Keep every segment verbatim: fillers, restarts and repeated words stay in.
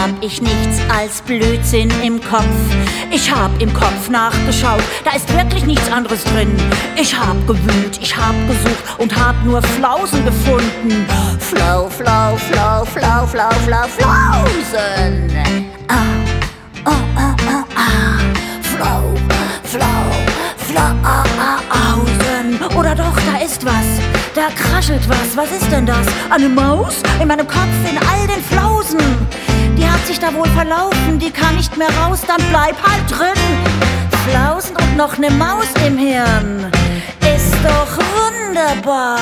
hab ich nichts als Blödsinn im Kopf. Ich hab im Kopf nachgeschaut, da ist wirklich nichts anderes drin. Ich hab gewühlt, ich hab gesucht und hab nur Flausen gefunden. Flau, flau, flau, flau, flau, flau, Flausen. Ah, ah, ah, ah, ah. Flau, flau, Flausen. Oder doch, da ist was. Da kraschelt was. Was ist denn das? Eine Maus? In meinem Kopf, in all den Flausen. Die hat sich da wohl verlaufen, die kann nicht mehr raus, dann bleib halt drin. Flausen und noch ne Maus im Hirn. Ist doch wunderbar.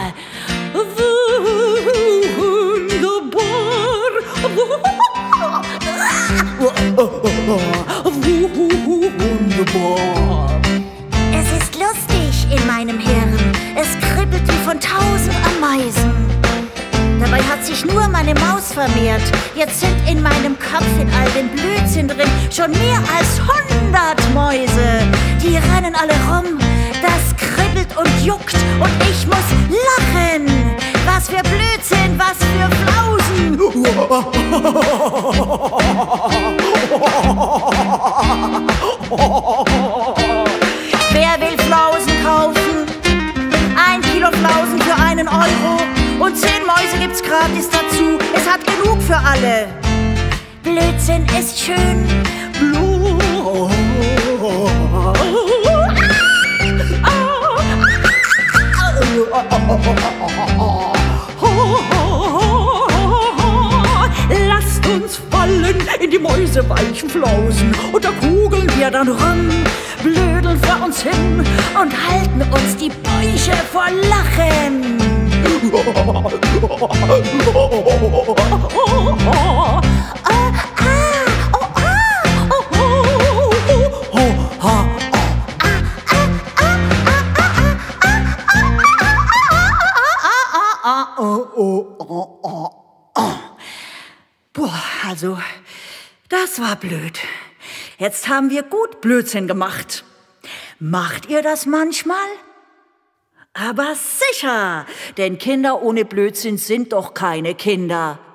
Wunderbar. Es ist lustig in meinem Hirn. Es kribbelt wie von tausend Ameisen. Dabei hat sich nur meine Maus vermehrt. Jetzt sind in meinem Kopf in all dem Blödsinn drin schon mehr als hundert Mäuse. Die rennen alle rum, das kribbelt und juckt und ich muss lachen. Was für Blödsinn, was für Flausen. Wer will Flausen kaufen? Ein Kilo Flausen für einen Euro. Und zehn Mäuse gibt's gratis dazu. Es hat genug für alle. Blödsinn ist schön. Blu. Lasst uns fallen in die mäuseweichen Flausen. Und da kugeln wir dann rum, blödeln vor uns hin und halten uns die Bäuche vor Lachen. Boah, also, das war blöd. Jetzt haben wir gut Blödsinn gemacht. Macht ihr das manchmal? Aber sicher, denn Kinder ohne Blödsinn sind doch keine Kinder.